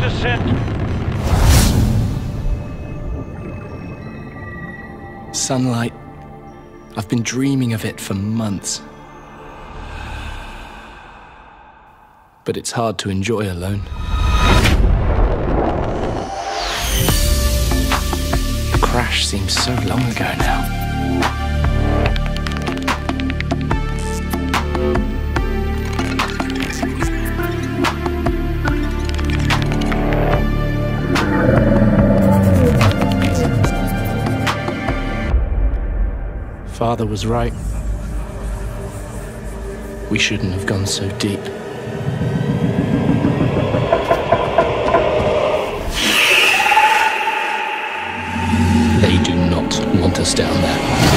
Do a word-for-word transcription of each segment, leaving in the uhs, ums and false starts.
descent. Sunlight. I've been dreaming of it for months. But it's hard to enjoy alone. The crash seems so long ago now. Father was right. We shouldn't have gone so deep. They do not want us down there.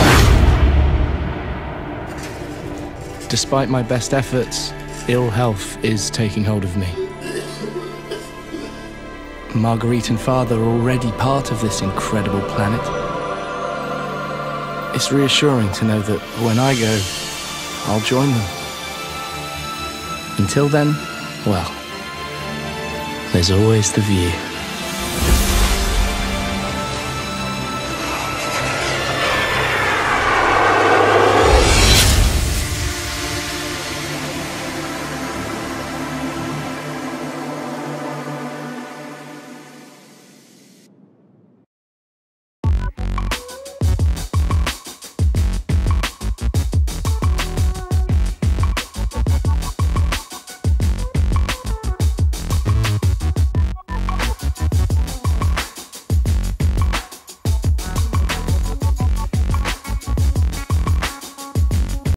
Despite my best efforts, ill health is taking hold of me. Marguerite and Father are already part of this incredible planet. It's reassuring to know that when I go, I'll join them. Until then, well, there's always the view.